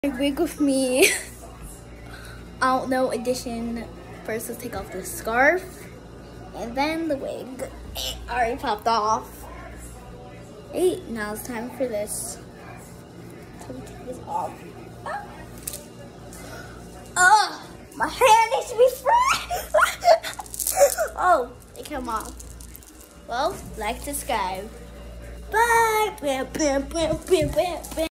Wig with me. I don't know edition. First, let's take off the scarf, and then the wig. It already popped off. Hey, now it's time for this. So we take this off. Oh, my hair needs to be fresh. Oh, it came off. Well, like, subscribe. Bye.